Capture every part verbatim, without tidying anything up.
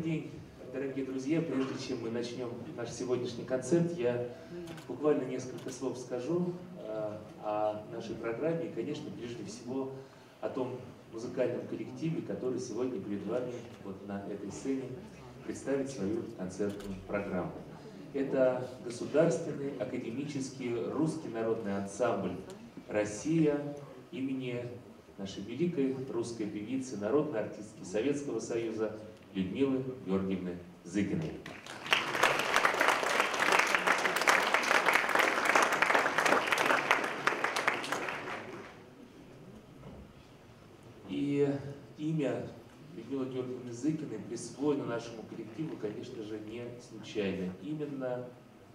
день, дорогие друзья. Прежде чем мы начнем наш сегодняшний концерт, я буквально несколько слов скажу э, о нашей программе и, конечно, прежде всего о том музыкальном коллективе, который сегодня перед вами вот на этой сцене представит свою концертную программу. Это государственный академический русский народный ансамбль «Россия» имени нашей великой русской певицы, народной артистки Советского Союза Людмилы Георгиевны Зыкиной. И имя Людмилы Георгиевны Зыкиной присвоено нашему коллективу, конечно же, не случайно. Именно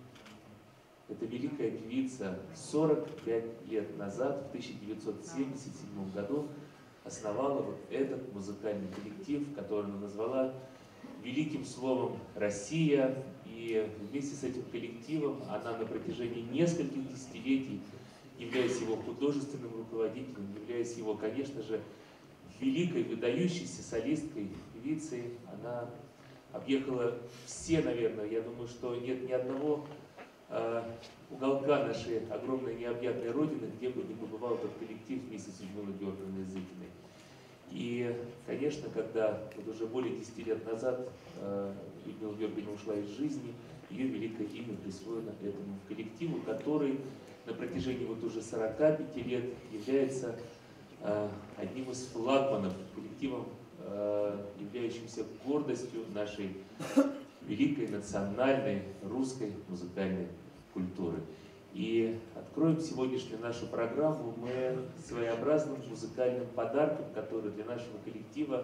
эта великая певица сорок пять лет назад, в тысяча девятьсот семьдесят седьмом году, основала вот этот музыкальный коллектив, который она назвала великим словом «Россия». И вместе с этим коллективом она на протяжении нескольких десятилетий, являясь его художественным руководителем, являясь его, конечно же, великой, выдающейся солисткой, певицей, она объехала все, наверное, я думаю, что нет ни одного э, уголка нашей огромной необъятной родины, где бы не побывал этот коллектив вместе с Людмилой Георгиевной Зыкиной. И, конечно, когда вот уже более десяти лет назад э, Людмила Георгиевна ушла из жизни, ее великое имя присвоено этому коллективу, который на протяжении вот уже сорока пяти лет является одним из флагманов, коллективом, являющимся гордостью нашей великой национальной русской музыкальной культуры. И откроем сегодняшнюю нашу программу мы своеобразным музыкальным подарком, который для нашего коллектива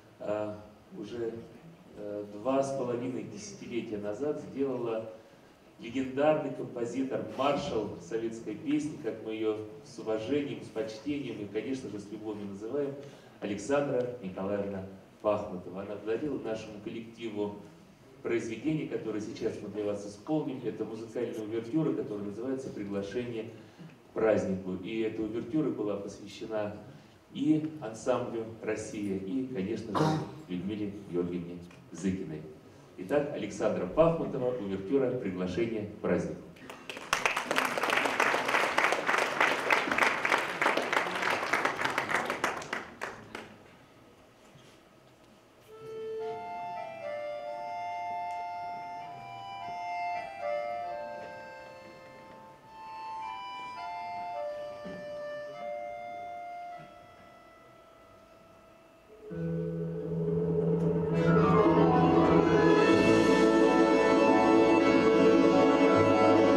уже два с половиной десятилетия назад сделала легендарный композитор, маршал советской песни, как мы ее с уважением, с почтением и, конечно же, с любовью называем, Александра Николаевна Пахмутова. Она подарила нашему коллективу произведение, которое сейчас мы для вас исполним. Это музыкальная увертюра, которая называется «Приглашение к празднику». И эта увертюра была посвящена и ансамблю «Россия», и, конечно же, Людмиле Георгиевне Зыкиной. Итак, Александра Пахмутова, увертюра «Приглашение к празднику». Thank you.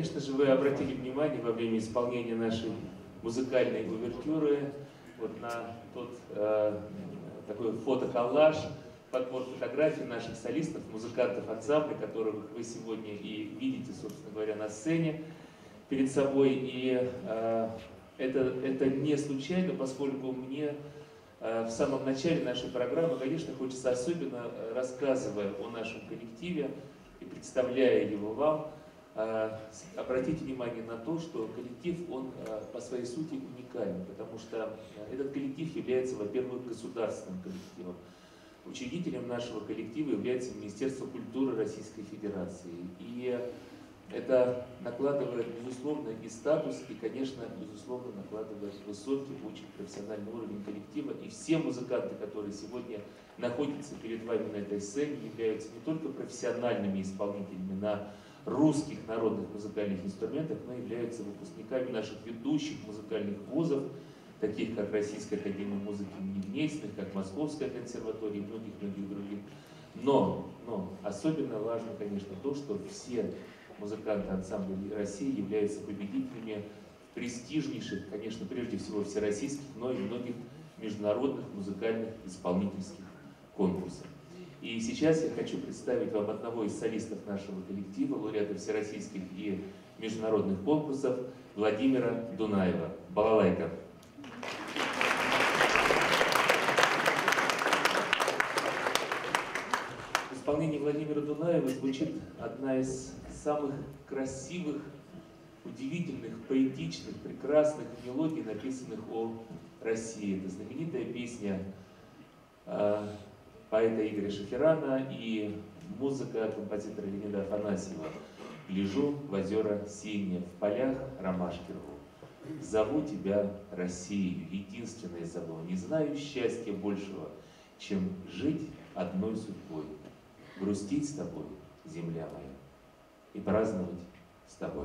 конечно же, вы обратили внимание во время исполнения нашей музыкальной увертюры вот на тот э, такой фотоколлаж, подбор фотографий наших солистов, музыкантов ансамбля, которых вы сегодня и видите, собственно говоря, на сцене перед собой. И э, это, это не случайно, поскольку мне э, в самом начале нашей программы, конечно, хочется, особенно рассказывая о нашем коллективе и представляя его вам, э, обратить внимание на то, что коллектив, он э, по своей сути уникален, потому что этот коллектив является, во-первых, государственным коллективом. Учредителем нашего коллектива является Министерство культуры Российской Федерации. И это накладывает, безусловно, и статус, и, конечно, безусловно, накладывает высокий, очень профессиональный уровень коллектива. И все музыканты, которые сегодня находятся перед вами на этой сцене, являются не только профессиональными исполнителями на русских народных музыкальных инструментах, но и являются выпускниками наших ведущих музыкальных вузов, таких как Российская академия музыки имени Гнесиных, как Московская консерватория и многих-многих других. Но, но особенно важно, конечно, то, что все музыканты ансамбля России являются победителями престижнейших, конечно, прежде всего всероссийских, но и многих международных музыкальных исполнительских конкурсов. И сейчас я хочу представить вам одного из солистов нашего коллектива, лауреата всероссийских и международных конкурсов, Владимира Дунаева. Балалайка. В исполнении Владимира Дунаева звучит одна из самых красивых, удивительных, поэтичных, прекрасных мелодий, написанных о России. Это знаменитая песня э, поэта Игоря Шеферана и музыка композитора Леонида Афанасьева. «Гляжу в озера синие, в полях ромашки рву. Зову тебя Россию, единственное зову. Не знаю счастья большего, чем жить одной судьбой. Грустить с тобой, земля моя, и праздновать с тобой».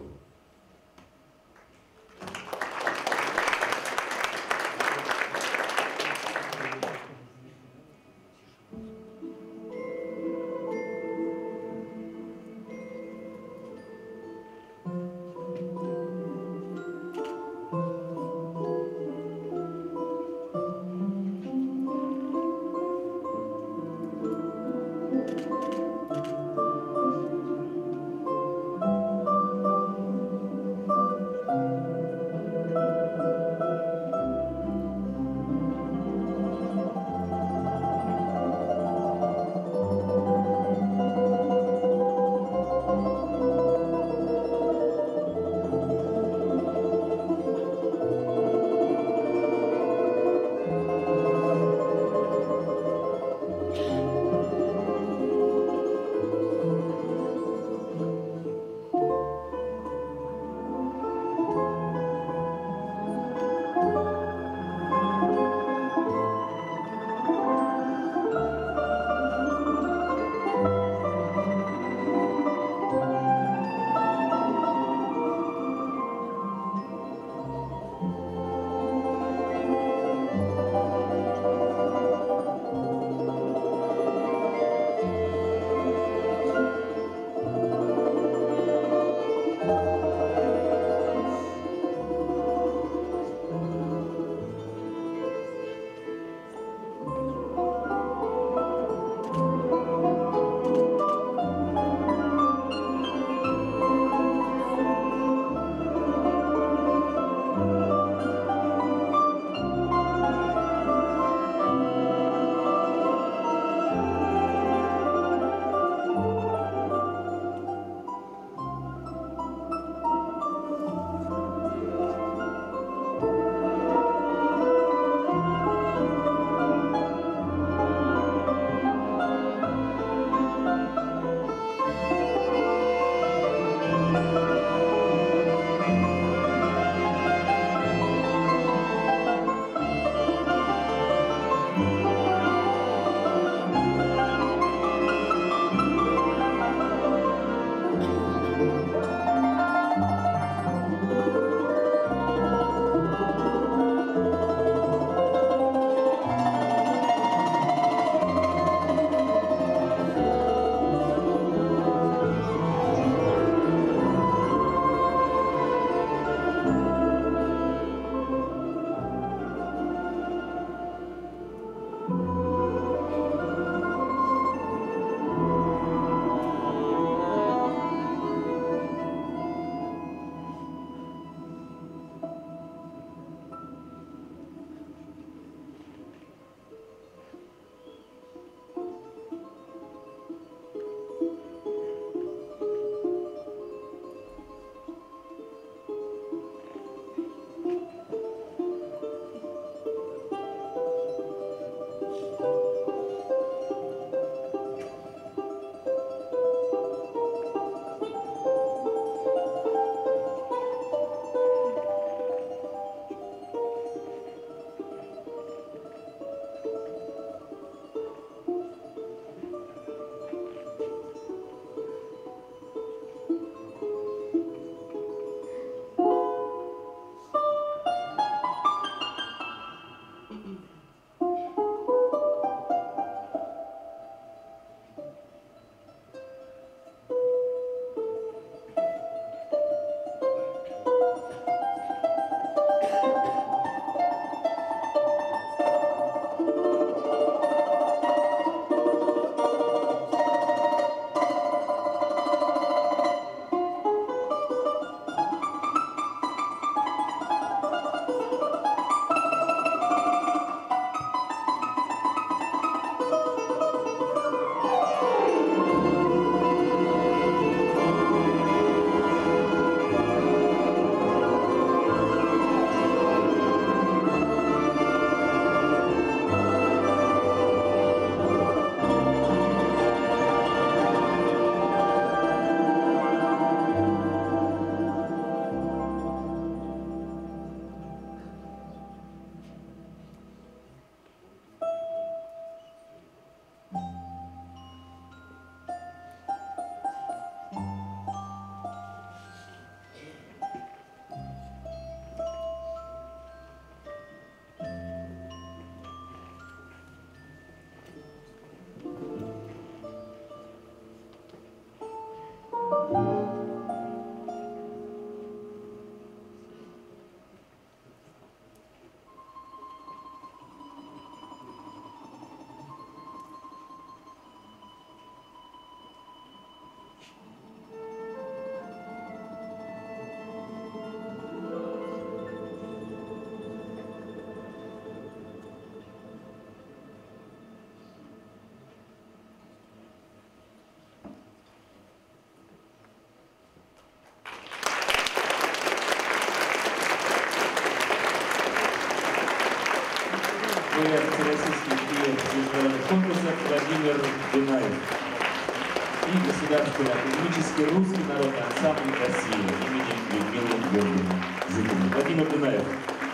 Владимир Дунаев и Государственный академический русский народный ансамбль России имени Людмилы Георгиевны Зыкиной. Владимир Дунаев.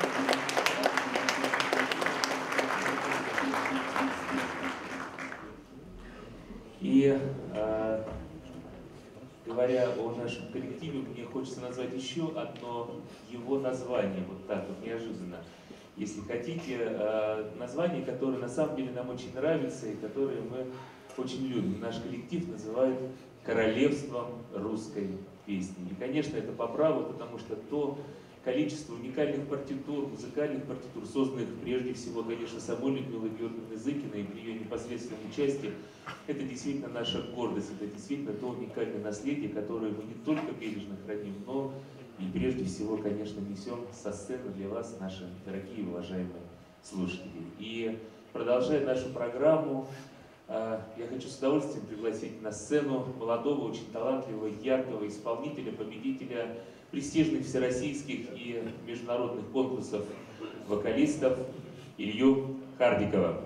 И э, говоря о нашем коллективе, мне хочется назвать еще одно его название, вот так вот неожиданно, если хотите, э, название, которое на самом деле нам очень нравится и которое мы очень любим. Наш коллектив называют королевством русской песни. И, конечно, это по праву, потому что то количество уникальных партитур, музыкальных партитур, созданных прежде всего, конечно, самой Людмилой Георгиевной Зыкиной и при ее непосредственном участии, это действительно наша гордость, это действительно то уникальное наследие, которое мы не только бережно храним, но и прежде всего, конечно, несем со сцены для вас, наши дорогие и уважаемые слушатели. И продолжая нашу программу, я хочу с удовольствием пригласить на сцену молодого, очень талантливого, яркого исполнителя, победителя престижных всероссийских и международных конкурсов вокалистов Илью Хардикова.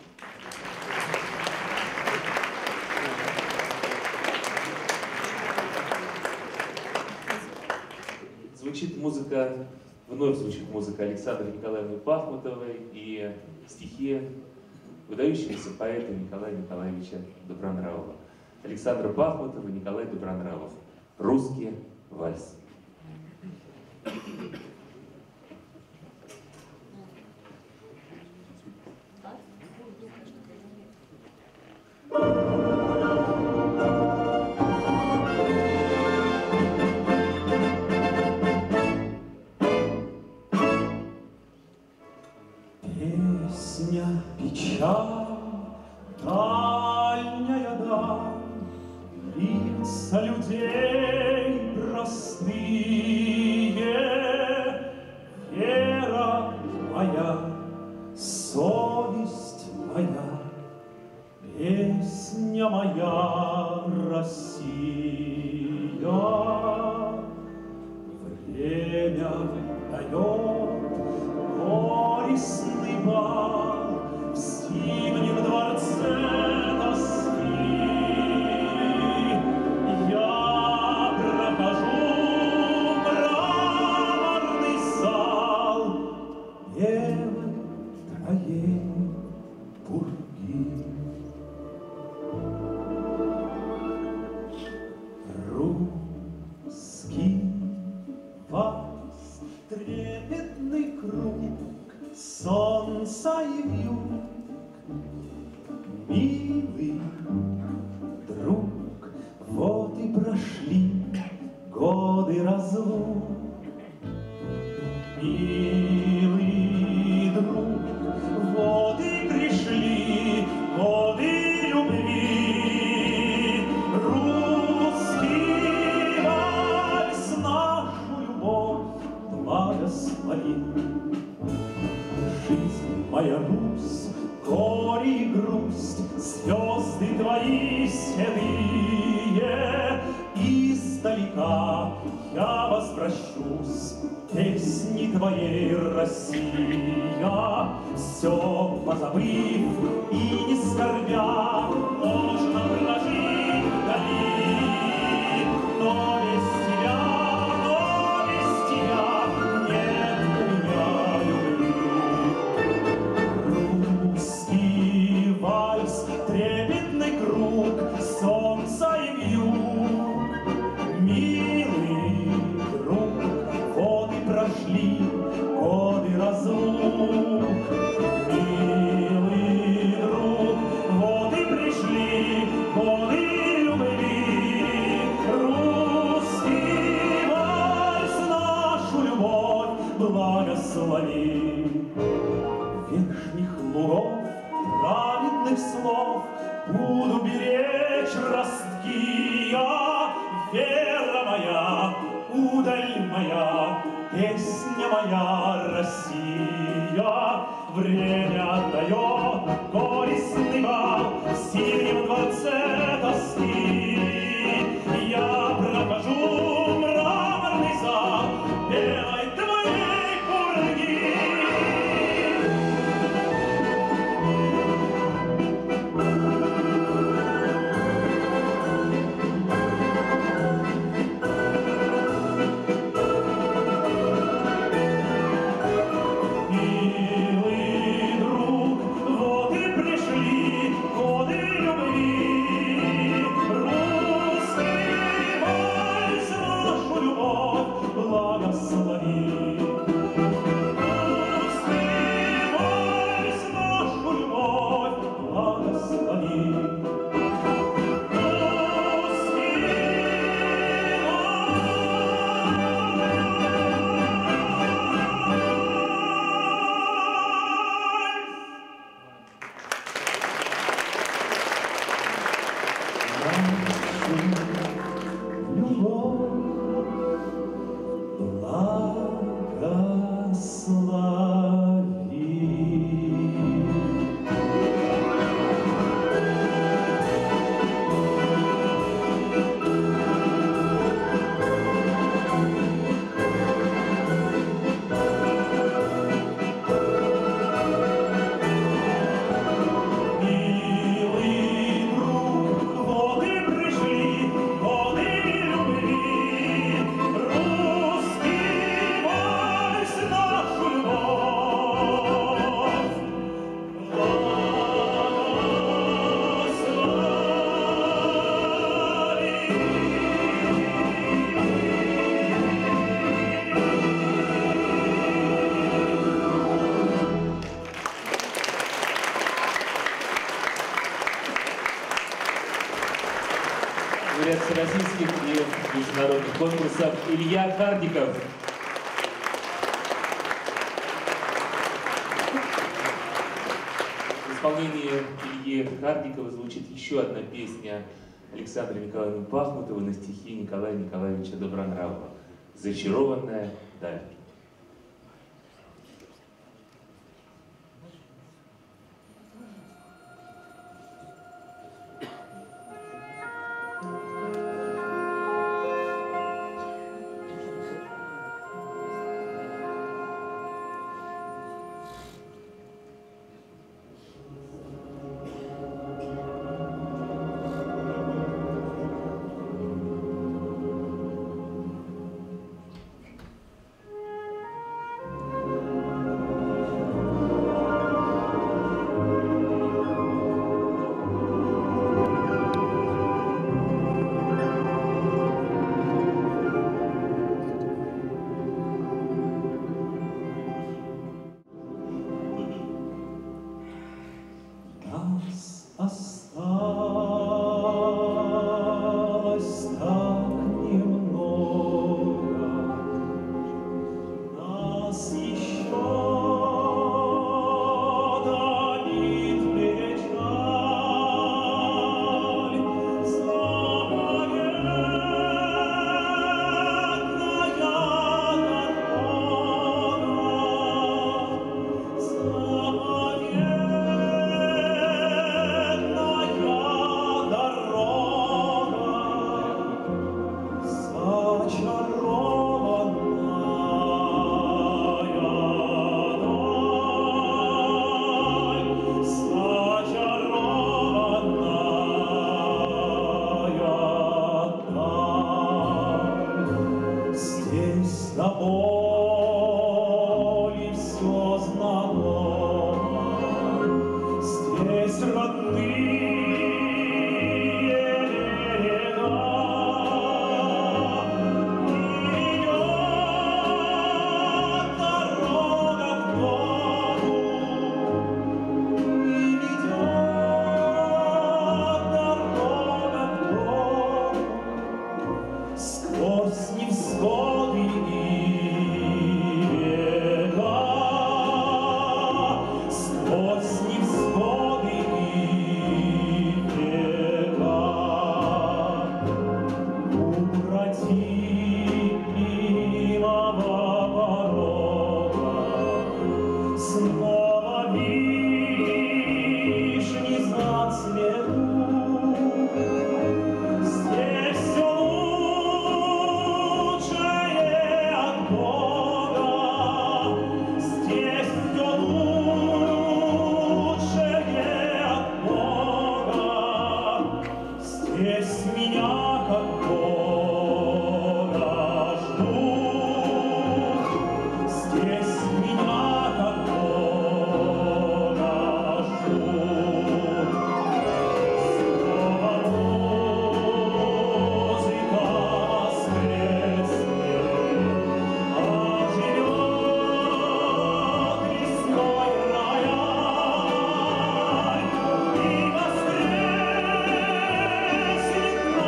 Звучит музыка, вновь звучит музыка Александры Николаевны Пахмутовой и стихи выдающегося поэта Николая Николаевича Добронравова. Александра Пахмутова и Николай Добронравов. Русский вальс. Песня, печаль, дальняя даль, лица людей простые, вера моя, совесть моя, песня моя, Россия. Время дает горестный бал в зимнем дворце тоски. Я прохожу мраморный зал белой твоей пурги. Русский вальс, трепетный круг солнца и вьюг, милый друг, вот и прошли годы разлук. Милый друг, вот и пришли годы любви. Русский вальс нашу любовь благослови. Жизнь моя, Русь, горе и грусть, звезды твои седые, издалека я возвращусь песни твоей, Россия. Все позабыв и не скорбя, можно прожить вдали, но без тебя, но без тебя нет у меня любви. Русский вальс, трепетный круг солнца и вьюг, милый друг, вот и прошли годы разлук. Милый друг, вот и пришли годы любви. Русский вальс нашу любовь благослови. Верхних лугов, праведных слов буду беречь ростки я. Вера моя, удаль моя, песня моя, Россия. Время отдает горестный бал в зимнем дворце тоски. Я прохожу мраморный зал белой твоей пурги. любовь, благослови. Лауреат всероссийских и международных конкурсов Илья Хардиков. В исполнении Ильи Хардикова звучит еще одна песня Александры Николаевны Пахмутовой на стихи Николая Николаевича Добронравова «Зачарованная даль». Осталось так немного, нас еще давит печаль, заповедная до боли все знакомо, здесь родные берега, идет дорога к дому, и ведет дорога к дому, сквозь невзгоды и здесь меня как Бога ждут, здесь меня как Бога ждут. Снова музыка воскреснет, оживет лесной рояль, и воскреснет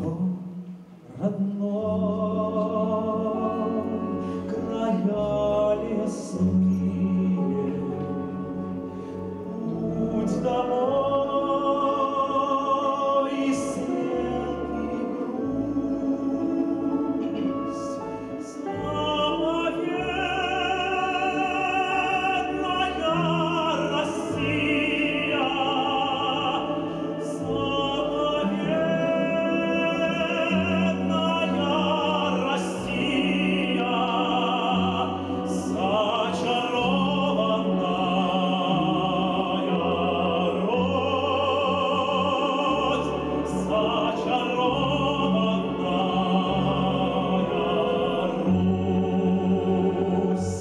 Дом родной, края лесные, путь домой и снег и грусть. Заповедная Россия, заповедная Россия, зачарованная Родь, зачарованная Русь.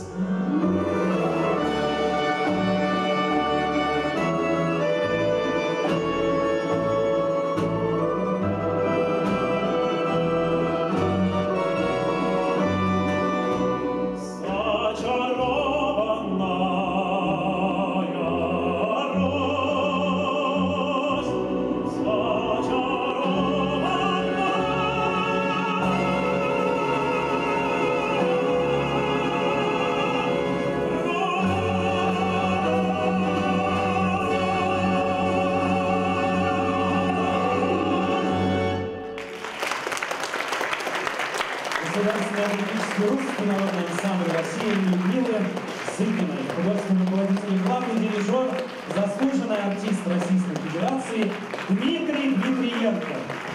Зачарованная Русь, Государственный академический русский народный ансамбль России Людмилы Зыкиной, художественный руководитель и главный дирижер, заслуженный артист Российской Федерации Дмитрий Дмитриенко.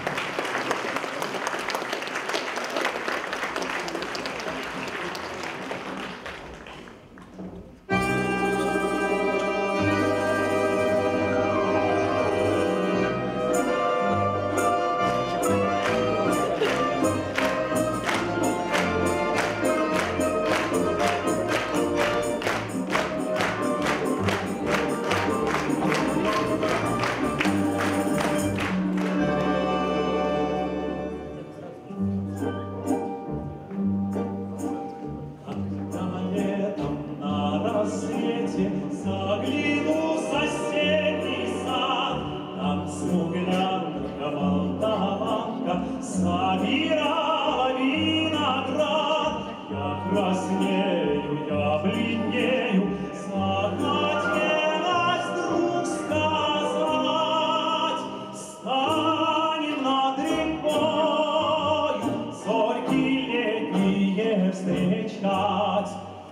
Когда летом на рассвете загляну в соседний сад, там смуглянка молдаванка собирала виноград. Я краснею, я бледнею, захотелось вдруг сказать: станем над рекою зорьки летние встречать.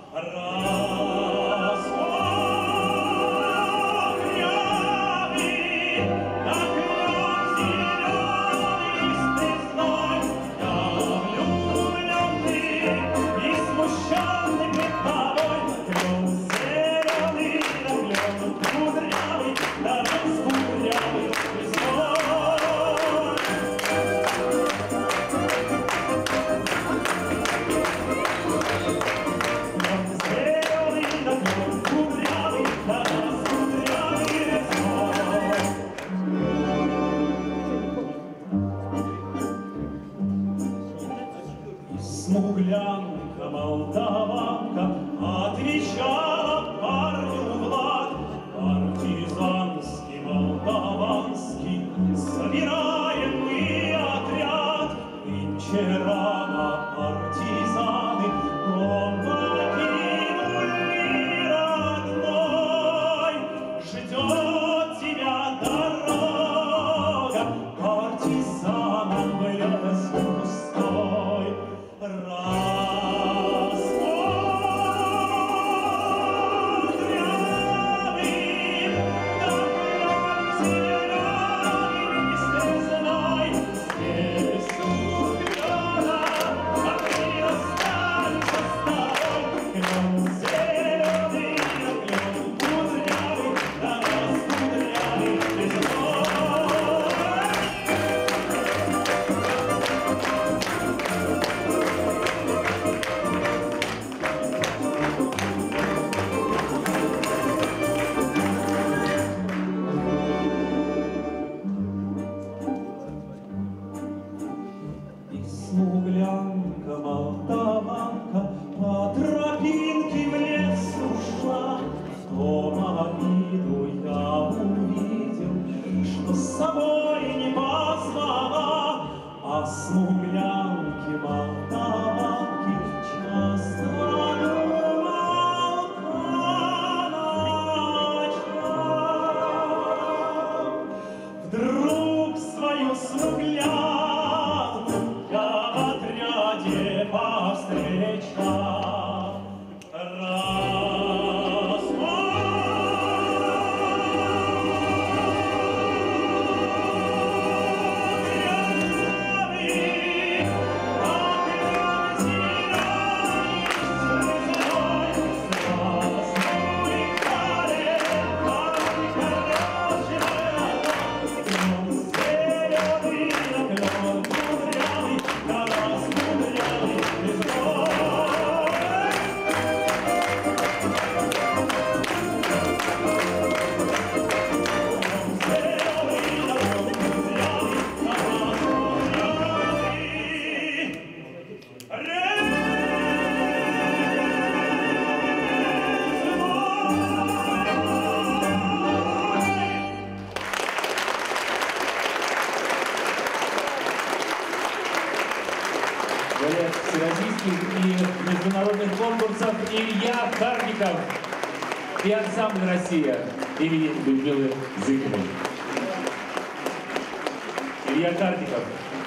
Распогряби, как лед зеленый листвой, я влюбленный и смущенный пред тобой. Клен зеленый, да клен кудрявый, да раскудрявый листвой. Смуглянка, молдаванка отвечала парню Влад: партизанский, молдаванский, собираем мы отряд. Нынче рано партизаны дом покинули родной. Ждет тебя дорога партизанам в лес густой. Распогряби, как лед зеленый листвой, здесь углена, а ты останься с тобой. Клен зеленый, клен кудрявый, да раскудрявый листвой. А смуглянки, молдаванки часто думал по ночам. Вдруг свою смуглянку я в отряде повстречал. Раз, всероссийских и международных конкурсов Илья Картиков и ансамбль «Россия» имени Людмилы Зыкиной. Илья Картиков.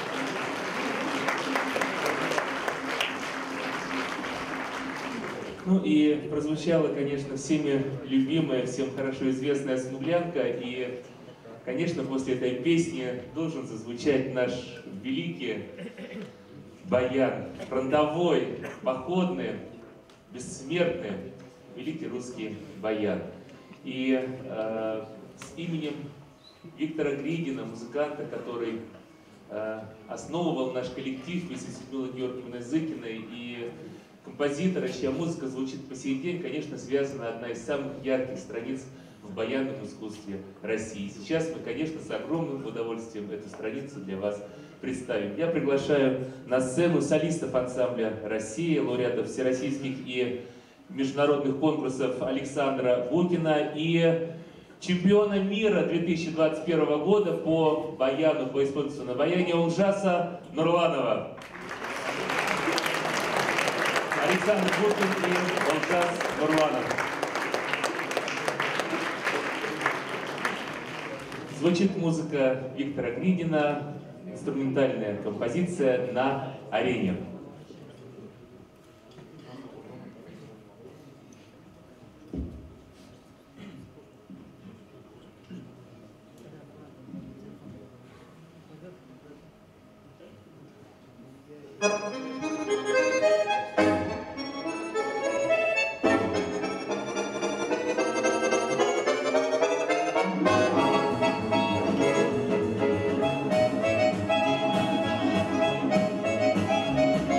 Ну и прозвучала, конечно, всеми любимая, всем хорошо известная «Смуглянка». И, конечно, после этой песни должен зазвучать наш великий баян, фронтовой, походный, бессмертный, великий русский баян. И э, с именем Виктора Гридина, музыканта, который э, основывал наш коллектив вместе с Людмилой Георгиевной Зыкиной, и композитора, чья музыка звучит по сей день, конечно, связана одна из самых ярких страниц в баянном искусстве России. Сейчас мы, конечно, с огромным удовольствием эту страницу для вас представим. Я приглашаю на сцену солистов ансамбля «Россия», лауреатов всероссийских и международных конкурсов Александра Букина и чемпиона мира две тысячи двадцать первого года по баяну, по исполнительству на баяне Олжаса Нурланова. Александр Букин и Олжас Нурланов. Звучит музыка Виктора Гридина, инструментальная композиция «На арене». Thank you.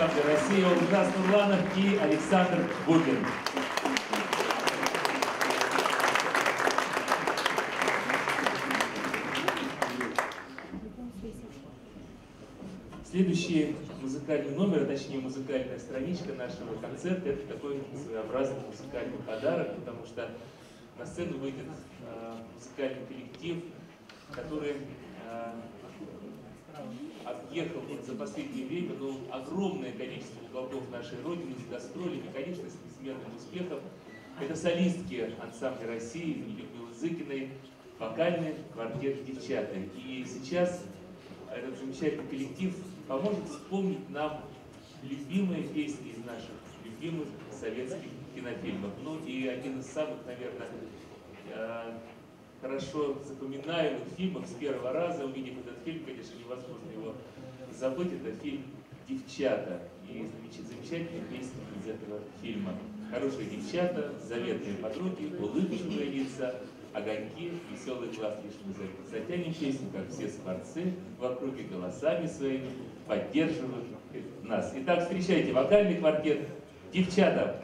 ансамбля «Россия», Олжас Нурланов и Александр Букин. Следующий музыкальный номер, а точнее музыкальная страничка нашего концерта, это такой своеобразный музыкальный подарок, потому что на сцену выйдет э, музыкальный коллектив, который э, объехал вот за последнее время ну, огромное количество уголков нашей Родины с гастролями, конечно, с неизменным успехом. Это солистки ансамбля России имени Людмилы Зыкиной, вокальный квартет «Девчата». И сейчас этот замечательный коллектив поможет вспомнить нам любимые песни из наших любимых советских кинофильмов. Ну и один из самых, наверное, хорошо запоминаемых фильмов с первого раза. Увидев этот фильм, конечно, невозможно его забыть. Это фильм «Девчата». И замечательные песни из этого фильма. Хорошие девчата, заветные подруги, улыбчивые лица, огоньки, веселый глаз лишь мы затянем песню, как все скворцы в округе голосами своими поддерживают нас. Итак, встречайте вокальный квартет «Девчата».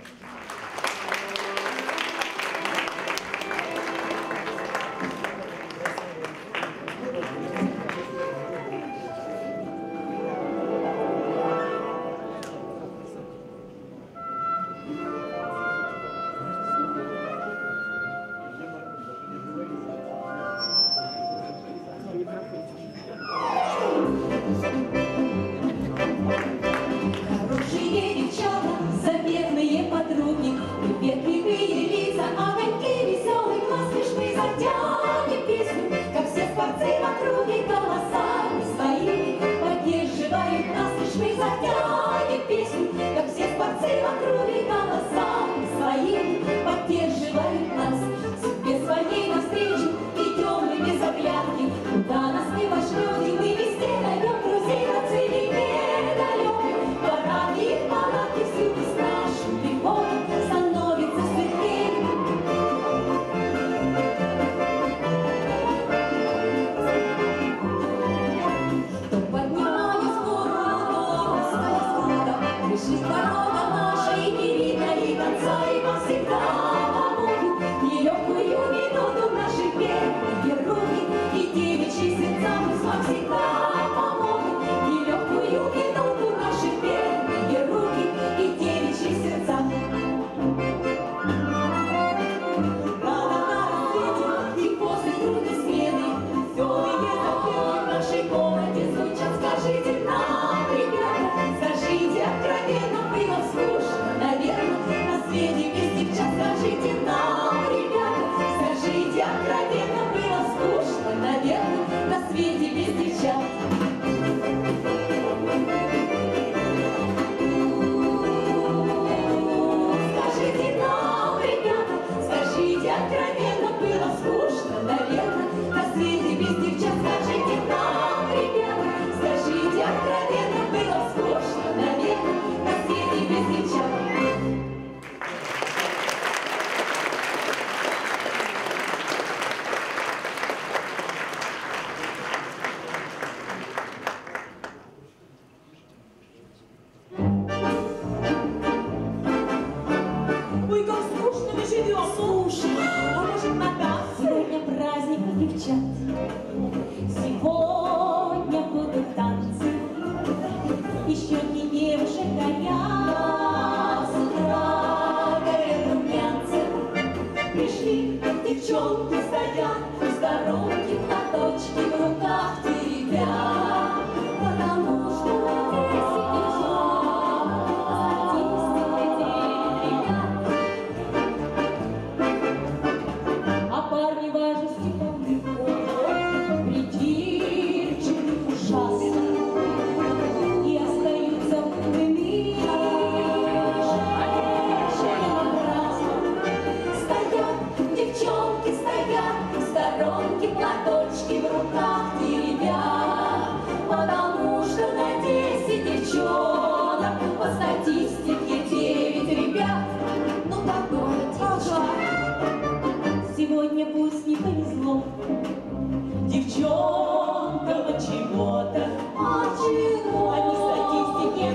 Девчонкам от чего-то, от чего? Они статистики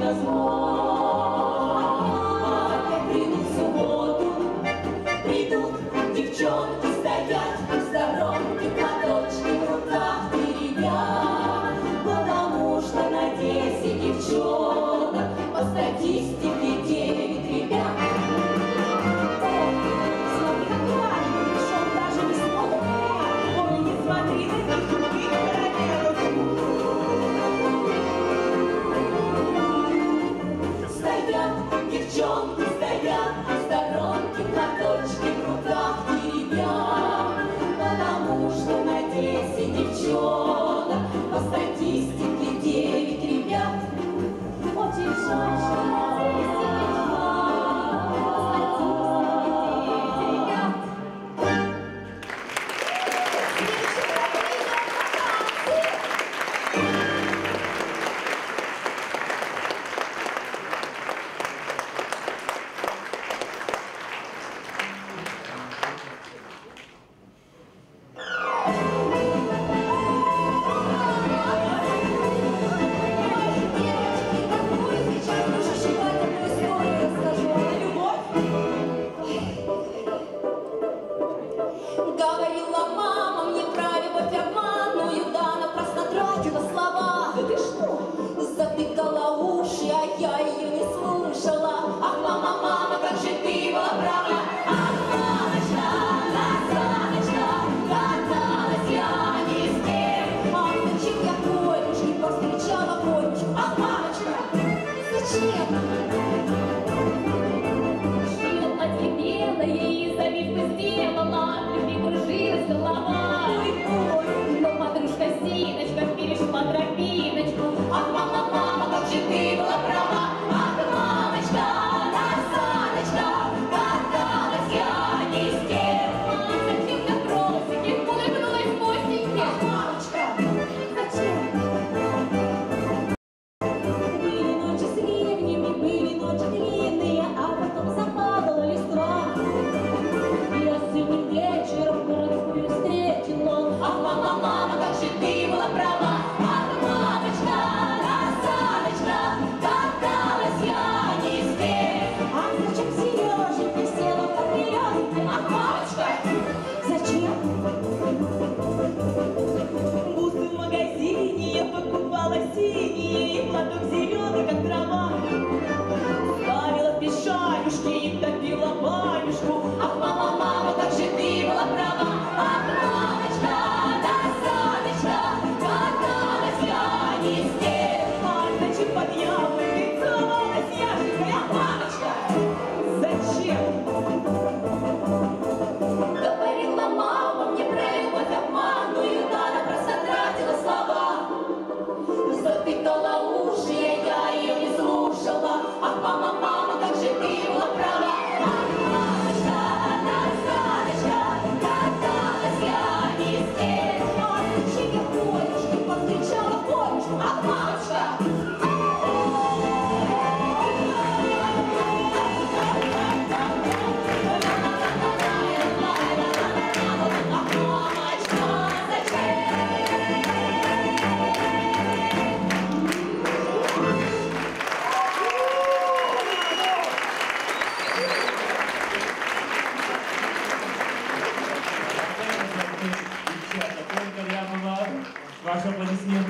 Ваши аплодисменты.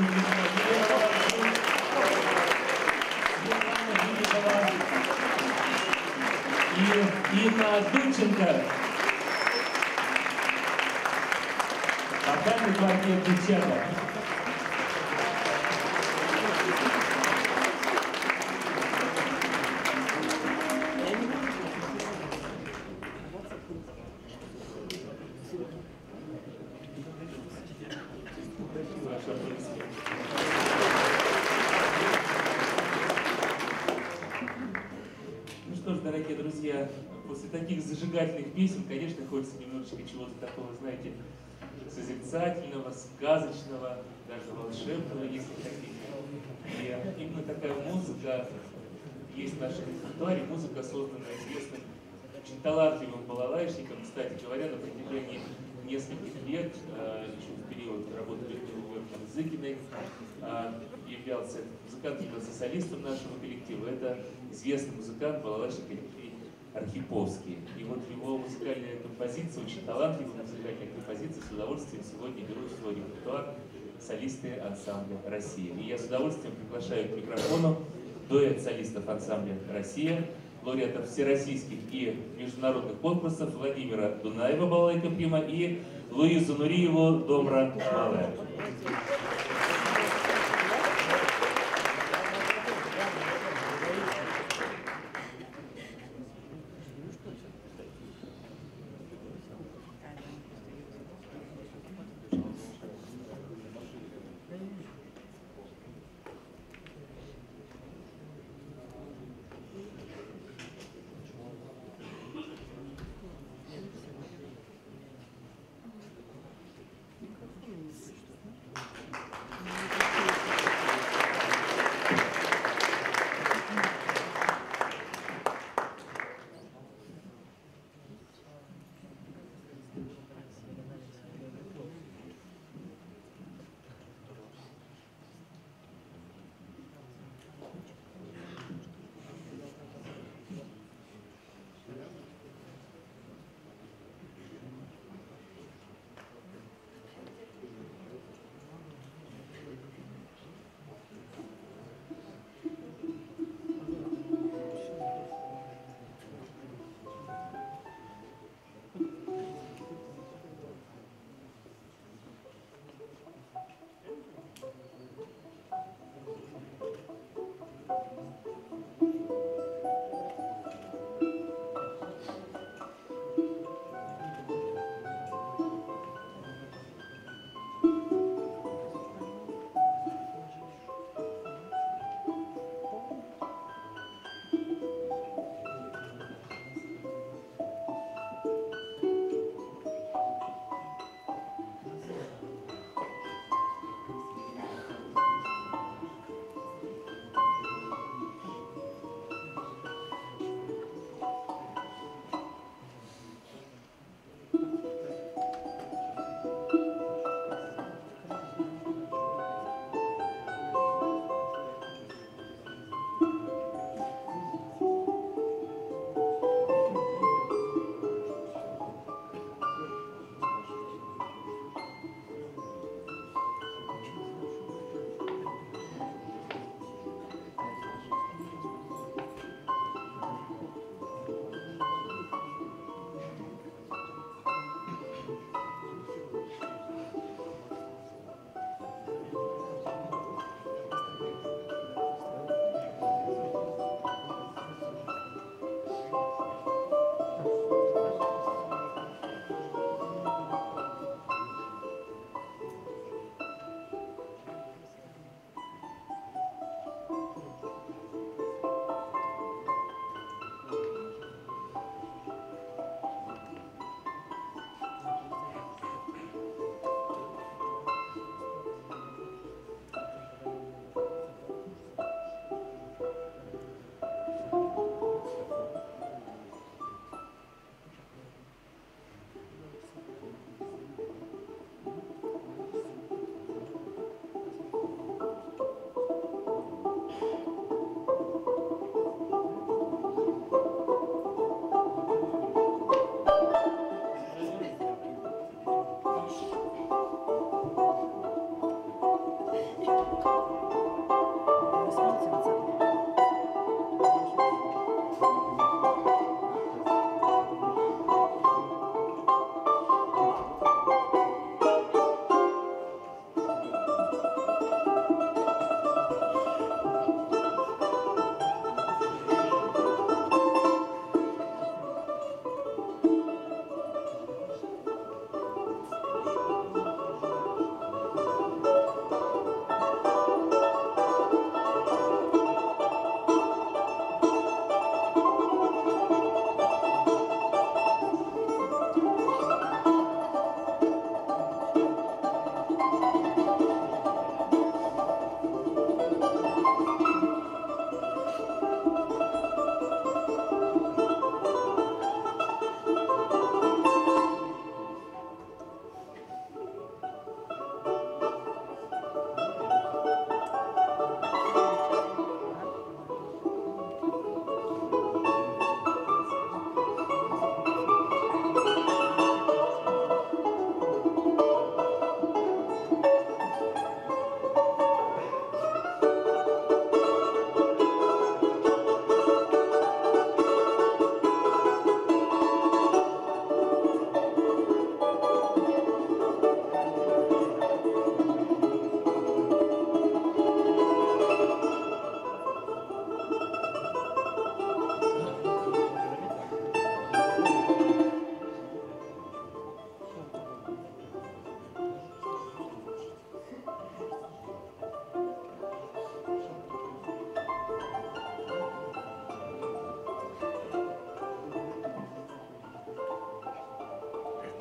И Инна Дудченко. Вокальный квартет девчата. Ну что ж, дорогие друзья, после таких зажигательных песен, конечно, хочется немножечко чего-то такого, знаете, созерцательного, сказочного, даже волшебного, если хотите. И именно такая музыка есть в нашем репертуаре, музыка, созданная известным, очень талантливым балалайшником, кстати говоря, на протяжении нескольких лет, еще в период работы Людмилы Зыкиной, являлся музыкант, являлся солистом нашего коллектива. Это известный музыкант, балалайщик Алексей Архиповский. И вот его музыкальная композиция, очень талантливая музыкальная композиция, с удовольствием сегодня берут в свой репертуар солисты ансамбля «Россия». И я с удовольствием приглашаю к микрофону дуэт солистов ансамбля «Россия», лауреатов всероссийских и международных конкурсов Владимира Дунаева «Балалайка Прима» и Луизу Нуриеву «Домра Малая».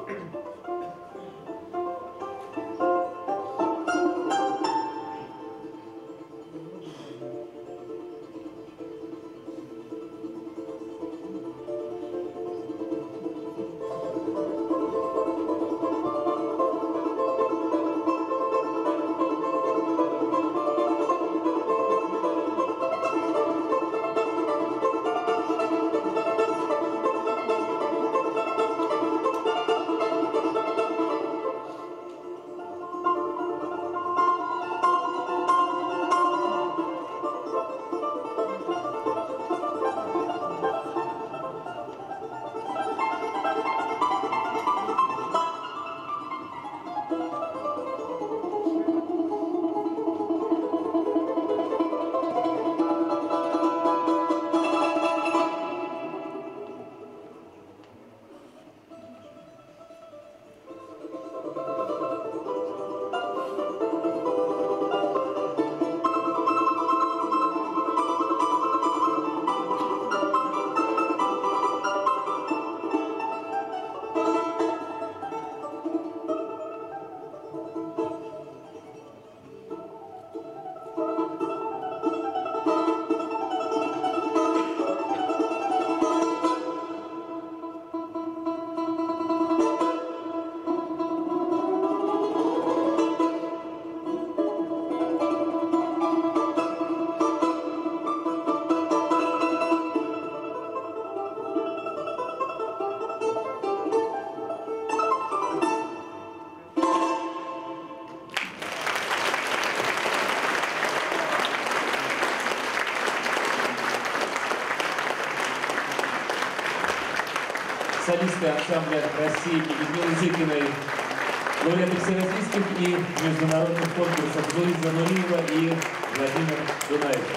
Солисты ансамбля России Людмилы Зыкиной, лауреаты всероссийских и международных конкурсов Луиза Нуриева и Владимир Дунаев.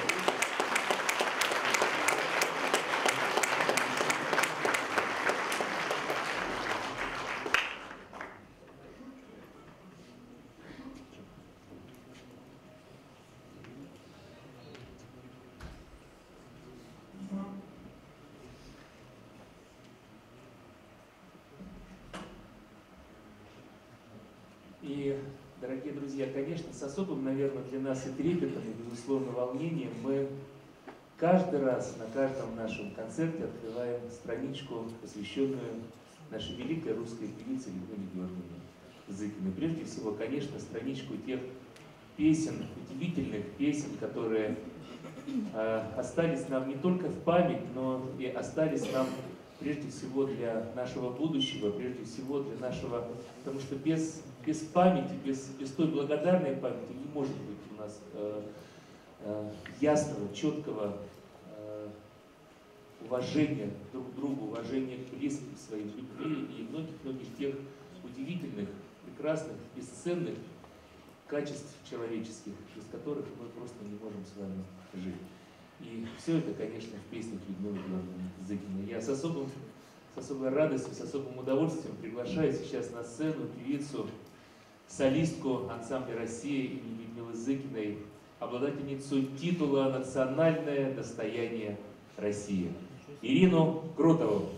И, дорогие друзья, конечно, с особым, наверное, для нас и трепетом, и, безусловно, волнением мы каждый раз на каждом нашем концерте открываем страничку, посвященную нашей великой русской певице Людмиле Георгиевне Зыкиной. Прежде всего, конечно, страничку тех песен, удивительных песен, которые э, остались нам не только в память, но и остались нам прежде всего для нашего будущего, прежде всего для нашего... Потому что без, без памяти, без, без той благодарной памяти не может быть у нас э, э, ясного, четкого э, уважения друг к другу, уважения к близким своим, любви и многих-многих тех удивительных, прекрасных, бесценных качеств человеческих, без которых мы просто не можем с вами жить. И все это, конечно, в песнях Людмилы Георгиевны Зыкиной. Я с, особым, с особой радостью, с особым удовольствием приглашаю сейчас на сцену певицу, солистку ансамбля России имени Людмилы Зыкиной, обладательницу титула «Национальное достояние России» Ирину Крутову.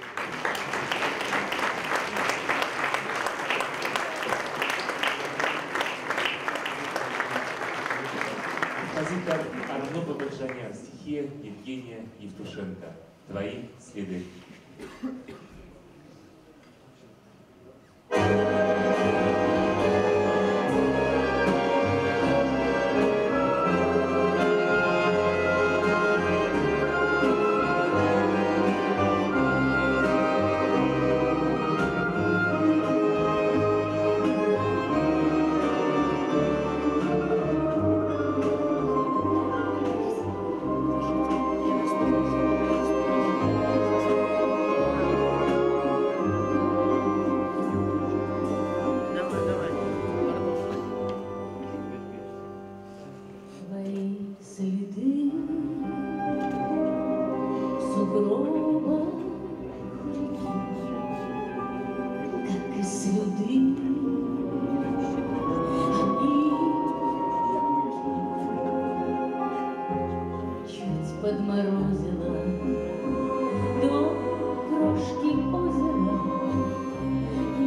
Композитор Арно Бабаджанян, стихи Евгения Евтушенко. Твои следы. Подморозило до крошки озера,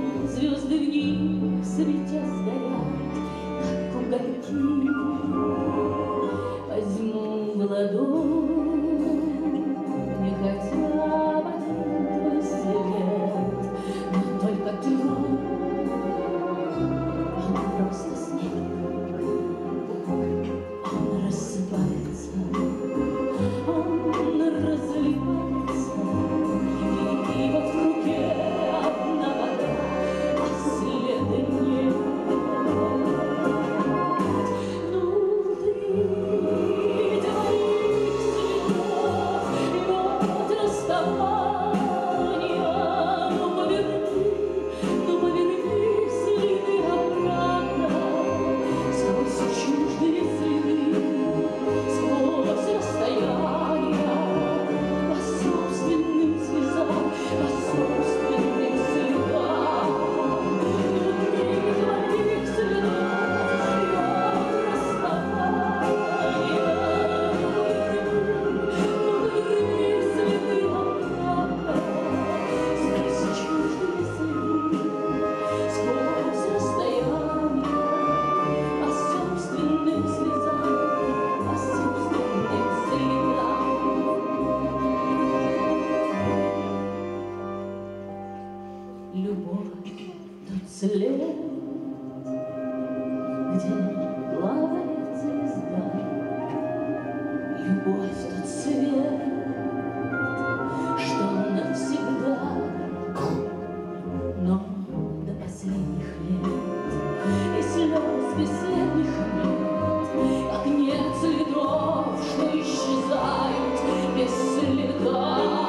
тот след, где плавает звезда, любовь тот свет, что навсегда, но до последних лет и слез бесследных нет, как нет следов, что исчезают без следа.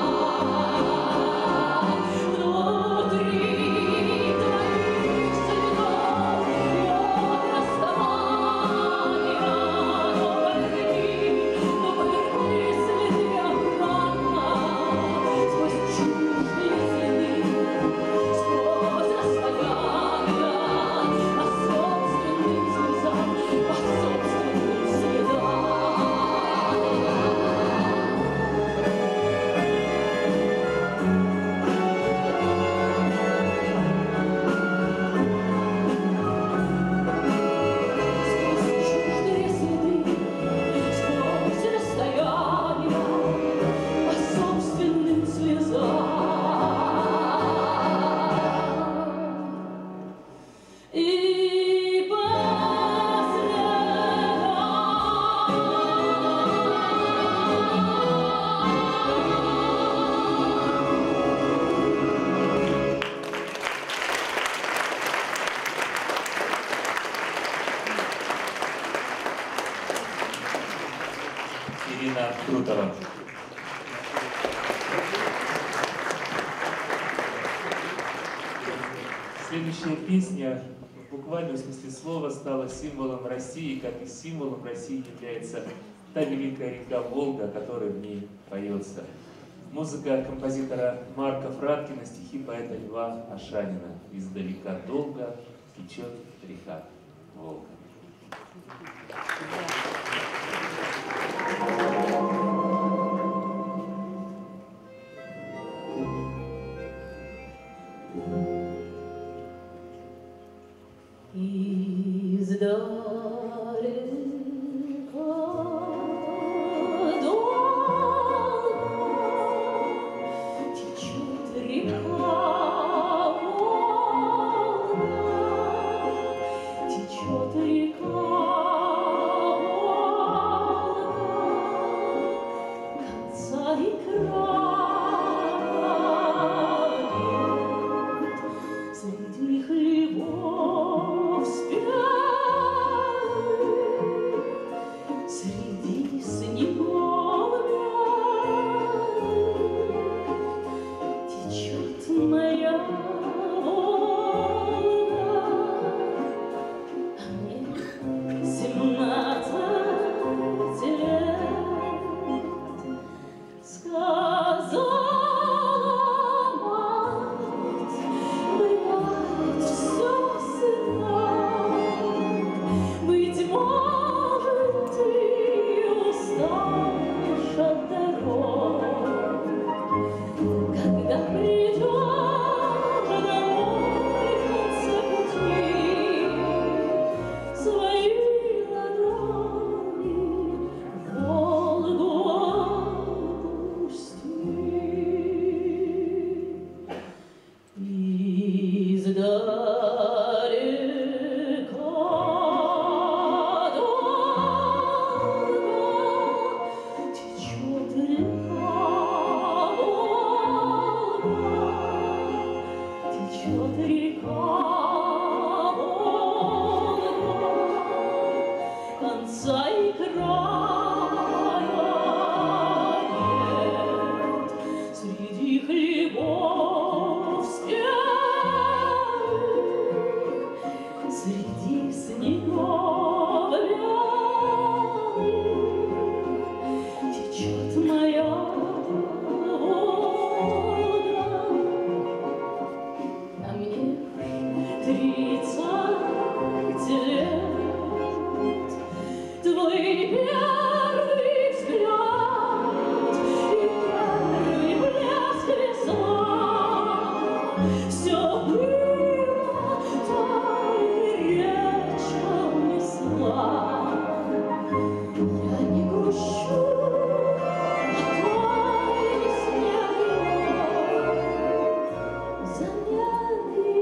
Ирина Крутова. Следующая песня в буквальном смысле слова стала символом России, как и символом России является та великая река Волга, о которой в ней поется. Музыка композитора Марка Франкина, стихи поэта Льва Ашанина. «Издалека долго течет река Волга». Замятый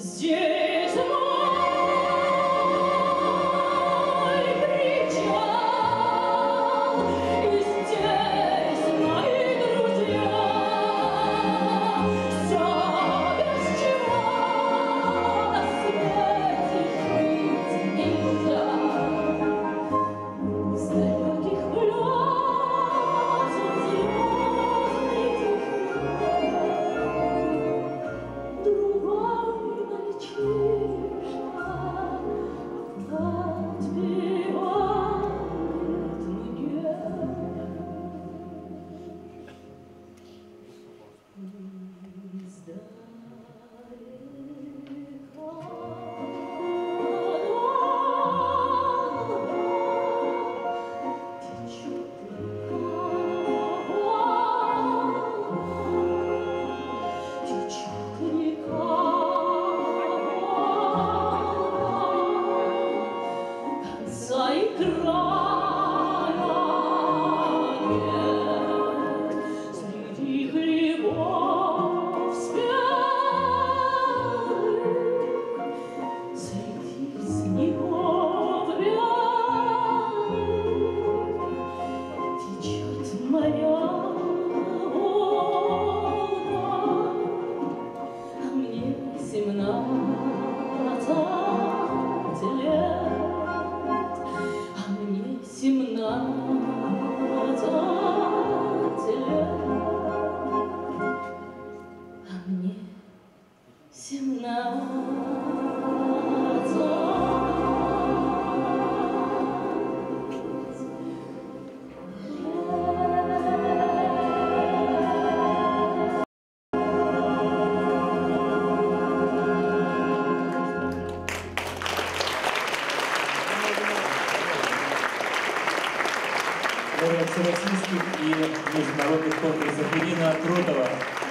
Здесь мой причал, и здесь мои друзья. Все, без чего на свете жить нельзя. С далеких плясов звездный тихий, другой мальчишка отпевает мне. Среди хлебов спелых, среди снегов вялых течет моя Волга, а мне семнадцать лет, а мне семнадцать лет, а мне семнадцать Лауреат всероссийских и международных конкурсов Ирина Крутова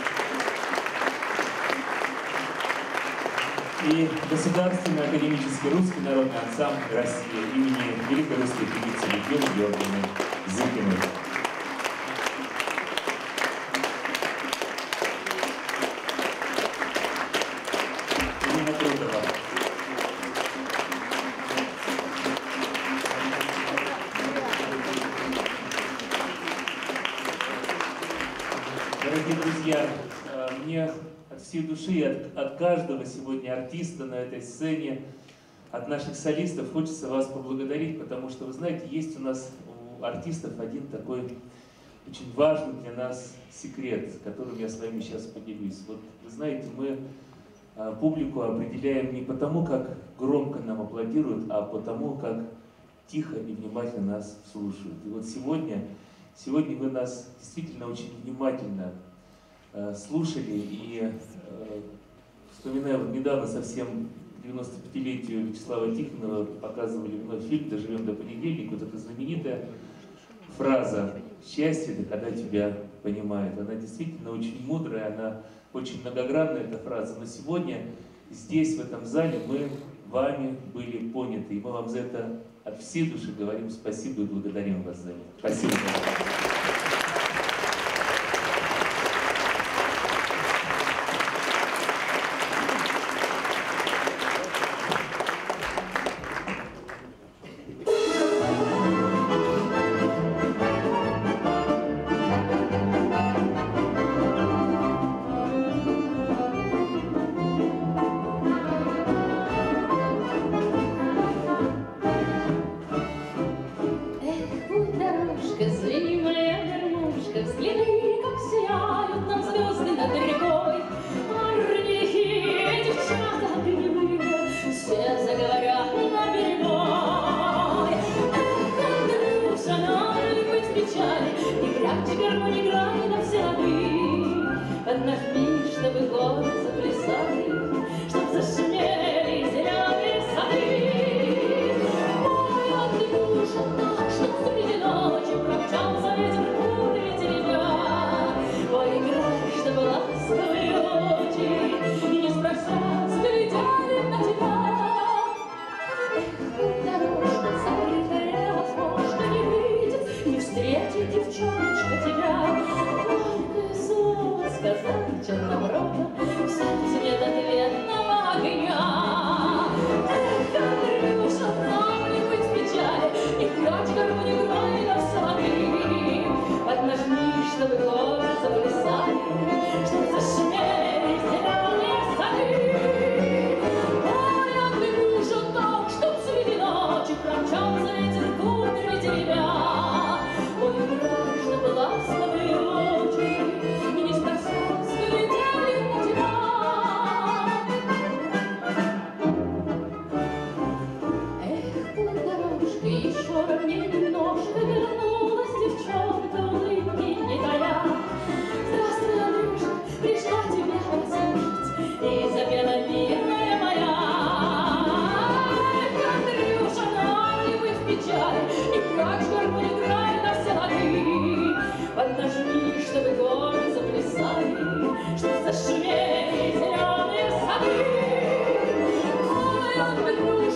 и Государственный академический русский народный ансамбль России имени великой русской певицы Людмилы Георгиевны Зыкиной. Ирина Крутова. Дорогие друзья, мне от всей души, от, от каждого сегодня артиста на этой сцене, от наших солистов хочется вас поблагодарить, потому что, вы знаете, есть у нас у артистов один такой очень важный для нас секрет, которым я с вами сейчас поделюсь. Вот, вы знаете, мы а, публику определяем не потому, как громко нам аплодируют, а потому, как тихо и внимательно нас слушают. И вот сегодня... Сегодня вы нас действительно очень внимательно э, слушали, и э, вспоминаю, вот недавно совсем девяностопятилетию Вячеслава Тихонова показывали вновь фильм «Доживем до понедельника». Вот эта знаменитая фраза «Счастье — это когда тебя понимают». Она действительно очень мудрая, она очень многогранная, эта фраза. Но сегодня здесь, в этом зале, мы вами были поняты, и мы вам за это от всей души говорим спасибо и благодарим вас за это. Спасибо. Эх, путь дорожка зримая,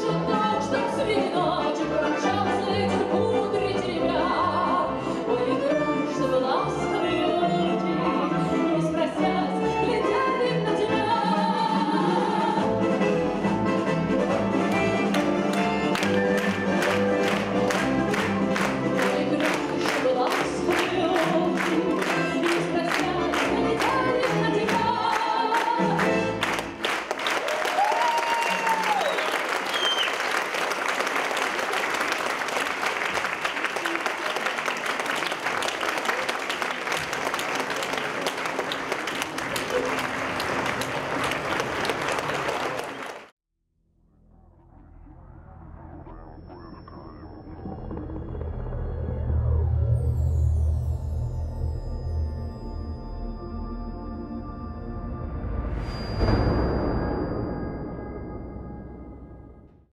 так, чтоб свиночек